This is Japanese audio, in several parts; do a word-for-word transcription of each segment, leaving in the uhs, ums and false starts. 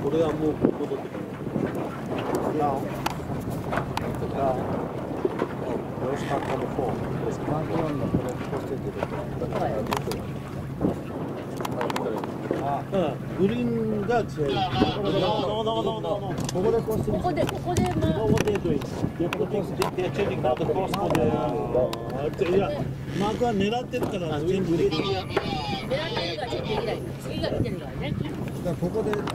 これはもう戻ってくる。Now, now, those are on the phone. This one on the phone. グリーンが違う。ここでこうして。ここでここでまあ。ここでどういい。いやここででチェンジングアウトコースで。いやマークは狙ってるからチェンジできる。狙ってるからチェンジできない。次が来てるからね。だここで次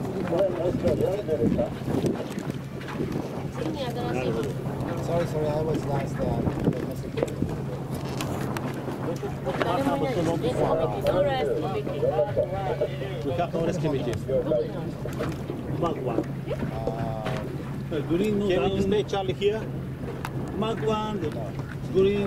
に新しいもの。Sorry, sorry, I was last there. Mark one. Green. Can you stay, Charlie, here? Mark one. Green.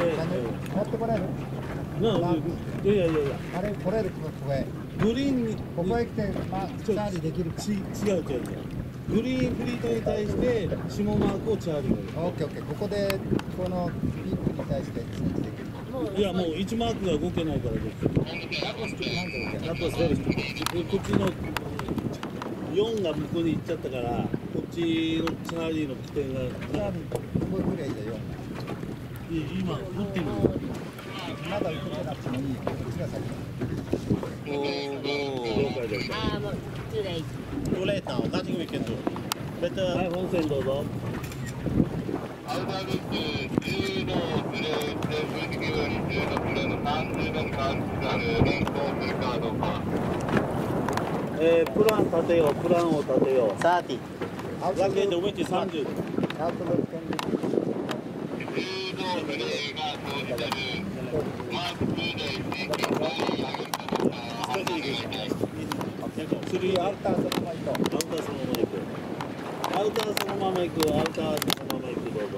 No. Yeah, yeah, yeah. あれ来れるここへ。グリーンにここへ来てまあチャーリーできるか。違う違う違う。グリーンフリートに対して下マークをチャーリーが。オッケーオッケー。ここでこのピンクに対してチェンジできる。いやもういちマークが動けないからできる。あとベリーこっちのよんが向こうに行っちゃったからこっちのチャーリーの起点が。チャーリーここぐらいだよ。今打ってる。まだ打ってなくてもいい。こっちが先。おお。了解です。ああもうトゥレイト。トゥレイト。Nothing we can do. Better. はい本線どうぞ。アウターループじゅうのプレーで数字よりじゅうのプレーのさんじゅうのに関する連行するかどうか。えー、プラン立てよう、プランを立てよう。さんじゅう。ラケット上にさんじゅう。アウトロープじゅうのプレーが生じてる。マークにで地域を上げることが判断できない。スリーアウターそのまま行こう。アウターそのまま行く。アウターそのまま行く。アウターそのまま行く。どうぞ。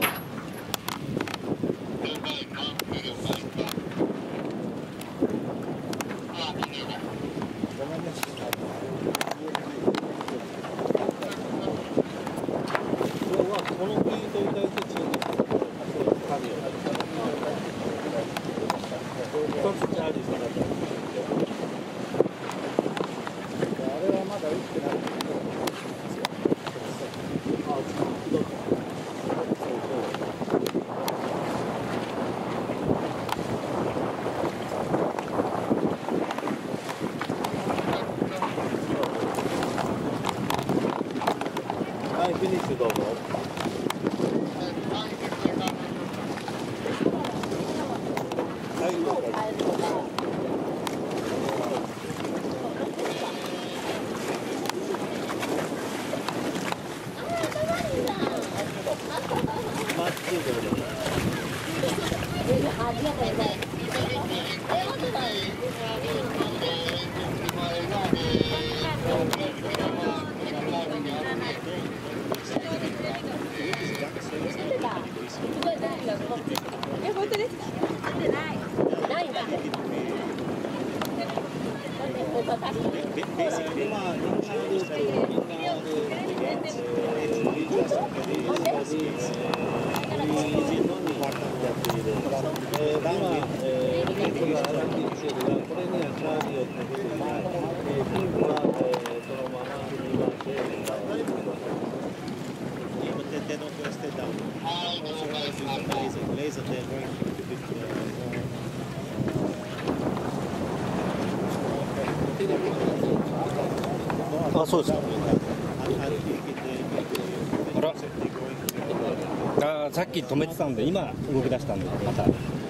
あ、そうですか。あら。あ、さっき止めてたんで、今動き出したんで、また。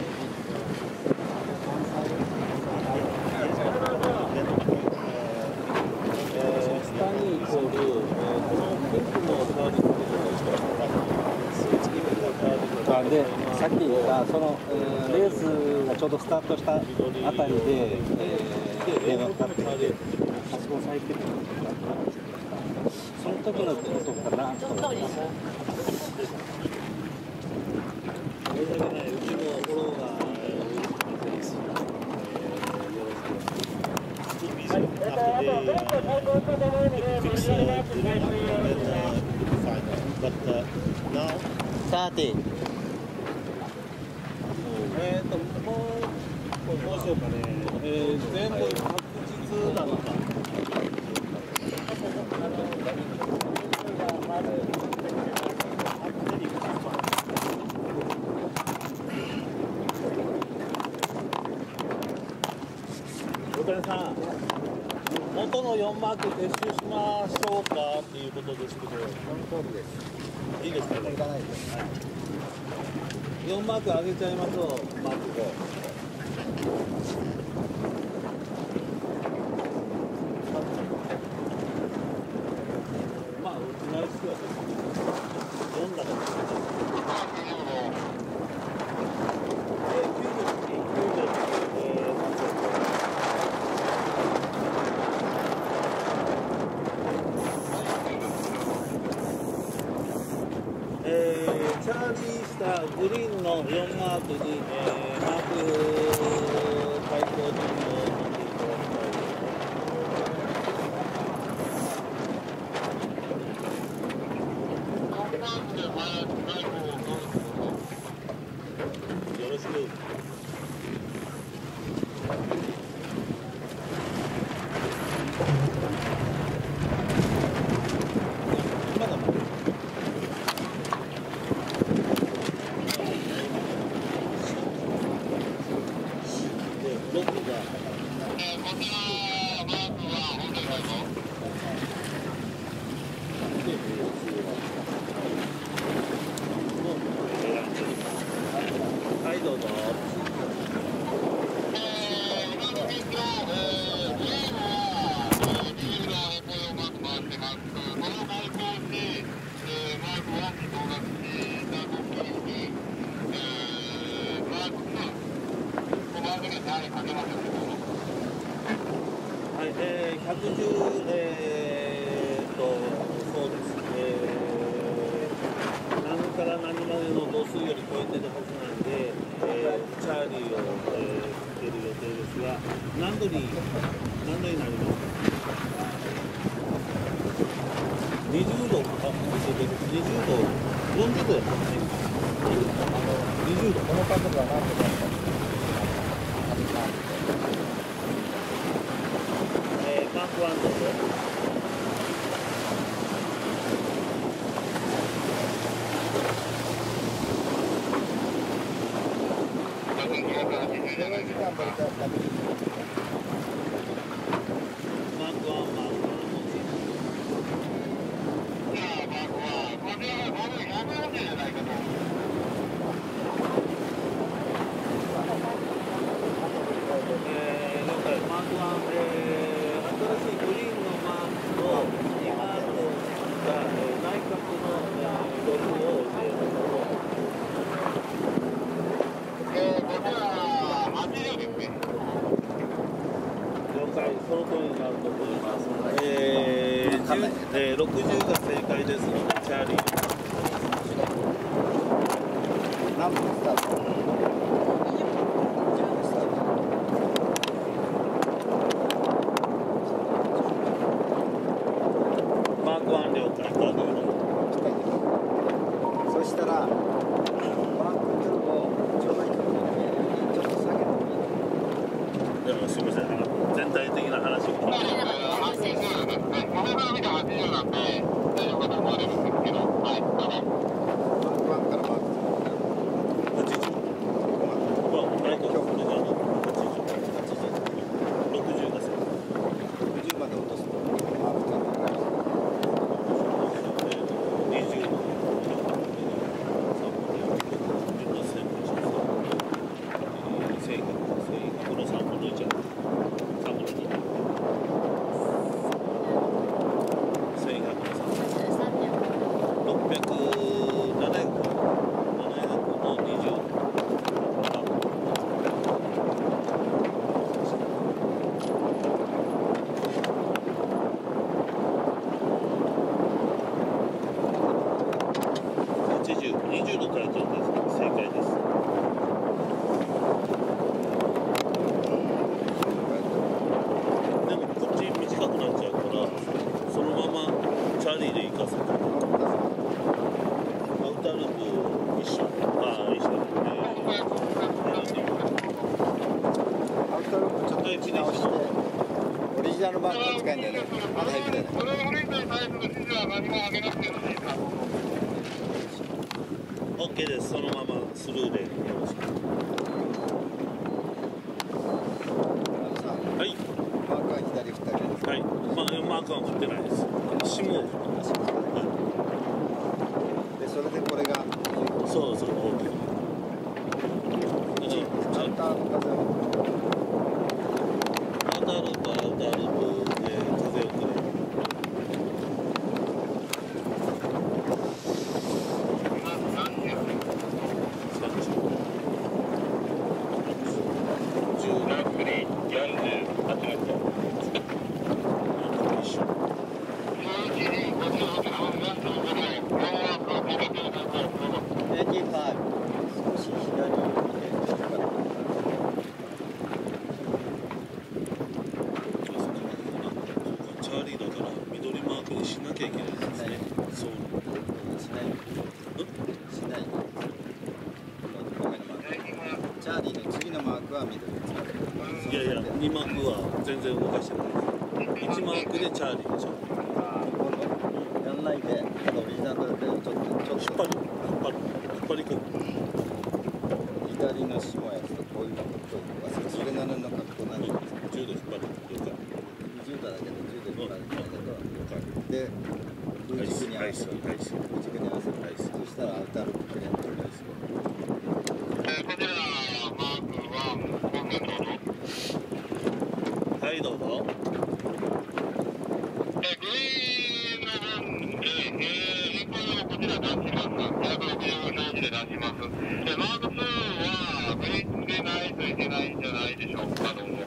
で、さっき言ったその、えー、レースがちょうどスタートしたあたりで、えー、電話かかってきて、あそこ咲いてるのがその時のことかなと思います。さて、えーと、もう、どうしようかね、えー、全部確実なのか。 谷さん、元のよんマーク撤収しましょうかっていうことですけど、その通りです。いいですかね。いらないです。はい。よんマーク上げちゃいましょう。マークご。まあ、うちのやつはよんだと思います。チャーリーしたグリーンのよんマークに、えー、マーク対抗順を持っていただきたいです。よろしく。まだまだ。はい、どうぞ。はい、えー、ひゃくじゅう、えー、と、そうです。えー、何から何までの度数より超えてるはずなんで、えー、チャーリーを、えー、つける予定ですが、何度に、何度になりますか？にじゅうど、あ、にじゅうど、よんじゅうどやったね。にじゅうど。この角度は何度だった？マークワンどうぞ。マークワン、マークワン。えー、了解。マークワン、えー、新しいグリーンのマークとにマークが、えー、内角の、えー、ログを、えー、えー、こちらははちじゅうですね。了解、その通りになると思います。えー、えー、ろくじゅうが正解ですので、チャーリー。何分スタート？マークワン了解。そしたら、マークツーをちょうどいい角度にちょっと下げる。でもすみません、全体的な話を聞いて。これから見たはちじゅうなんで、大丈夫かと思われるんですけど、はい、どうぞ。マークワンからマークツー。はちじゅう。まあ、大体これがはちじゅう。ろくじゅうが正解。ろくじゅうまで落とすと、マークツーになります。にじゅうどから取るんです。正解です。でもこっち短くなっちゃうから、そのままチャーリーで行かせて。アウターループ一緒。ああ、一緒。アウターループちょっと一直して、オリジナルバンクが使えんだよね。まだ平気だよね。それをフリートに対する指示は何も上げなくてよろしいですか？OK です。そのままスルーでよろしく。はい。 、まあ、マークは振ってないです。下を振ってます。 で、それでこれがそうそう、大きい。だから、アウターの風をアウターループはアウターループで風をくれ。いやいや、にマークは全然動かしてない。いちマークでチャーリーでしょ。 やんないで、ただオリジナルでちょっと、ちょっと引っ張る、引っ張る、引っ張り込む。 左の下やつとこういうのと、それなりの格好なんですか。 じゅうど引っ張る、了解。 じゅうどだけど、じゅうど引っ張るんだけど、で、内軸に合わせる。内軸に合わせる。そしたらアウターループくれる。 はい、どうぞ。 えグリーンの分で、えー、インプをこちら出します。ひゃくろくじゅう表示で出します。で、マークツーはグリーンでないといけないんじゃないでしょうか、どうも。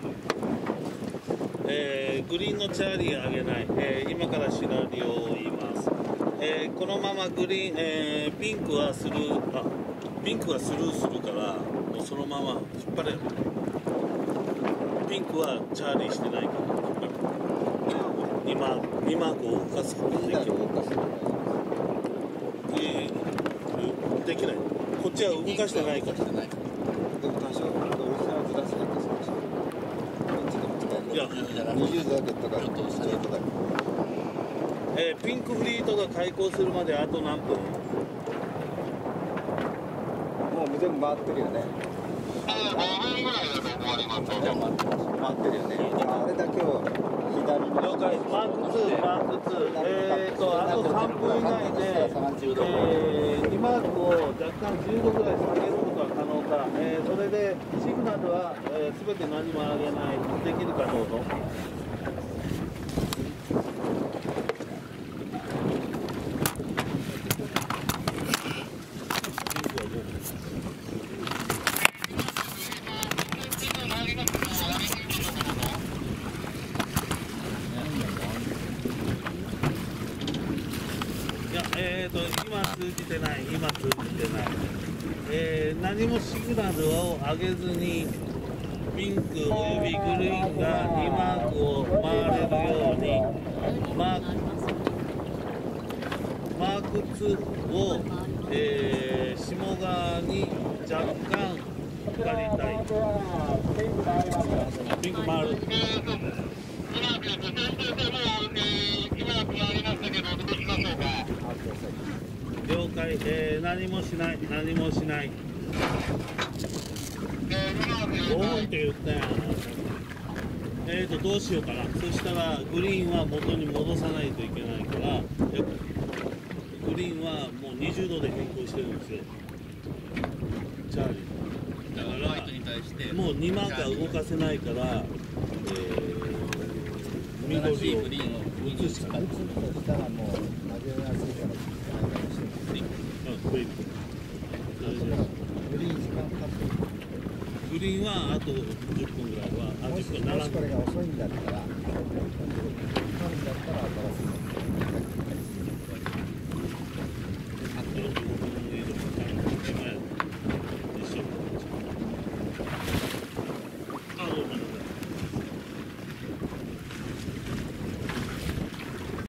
えー、グリーンのチャーリー上げない。えー、今からシナリオを言います。えー、このままグリーン、えー、ピンクはスルー、あ、ピンクはスルーするから、もうそのまま引っ張れる。ピンクはチャーリーしてないから。にマーク、にマークを動かすことができる。えー、できない。こっちは動かしてないから。 でも多少、オリジナルずらすだけ少し。 いや、 にじゅうどだけとか、ちょっとだけ。 えー、ピンクフリートが開港するまであと何分？ もう全部回ってるよね。 ごふんぐらいだと思われます。 回ってるよね。あれだけを左に。 了解。マークツー、マークツー。えーと、あとさんぷん以内で、えー、にマークを若干じゅうどぐらい下げることは可能か。えー、それで、シグナルは、えー、全て何も上げない。できるかどうぞ。えーと、今通じてない、今通じてない、えー、何もシグナルを上げずにピンクおよびグリーンがにマークを回れるようにマーク、マークツーを、えー、下側に若干引っ張りたい。ピンク回る。了解、えー、何もしない、何もしない。ごふんって言ったやん。えーと、どうしようかな。そしたら、グリーンは元に戻さないといけないから、グリーンはもうにじゅうどで変更してるんですよ。チャーリー。だから、もうにマークは動かせないから、えー、緑を移すしかない。グリーングリーンはあとじゅっぷんぐらいは、あ、じゅっぷん、ななふん。 これが遅いんだったら、遅いんだったら新しい。